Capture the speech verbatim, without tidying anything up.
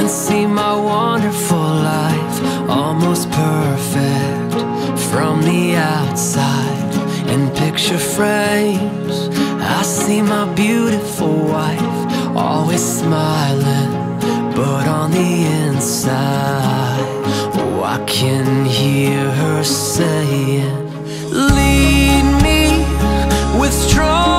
see my wonderful life, almost perfect from the outside. In picture frames, I see my beautiful wife, always smiling, but on the inside, oh, I can hear her saying, lead me with strong